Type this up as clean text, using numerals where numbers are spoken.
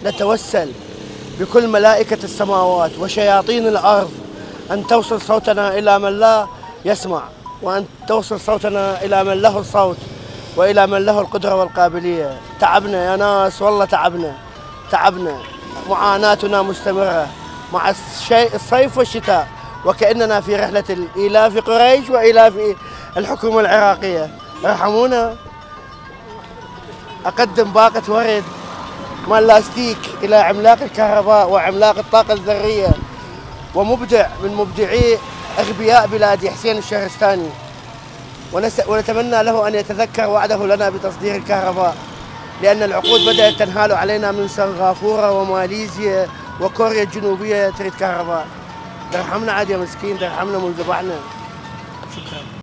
نتوسل بكل ملائكة السماوات وشياطين الأرض أن توصل صوتنا إلى من لا يسمع، وأن توصل صوتنا إلى من له الصوت وإلى من له القدرة والقابلية. تعبنا يا ناس، والله تعبنا، معاناتنا مستمرة مع الصيف والشتاء، وكأننا في رحلة إيلاف قريش وإيلاف الحكومة العراقية. ارحمونا. أقدم باقة ورد مال لاستيك إلى عملاق الكهرباء وعملاق الطاقة الذرية ومبدع من مبدعي أغبياء بلادي حسين الشهرستاني، ونتمنى له أن يتذكر وعده لنا بتصدير الكهرباء، لأن العقود بدأت تنهال علينا من سنغافورة وماليزيا وكوريا الجنوبية تريد كهرباء. ترحمنا عاد يا مسكين، ترحمنا من ذبحنا. شكرا.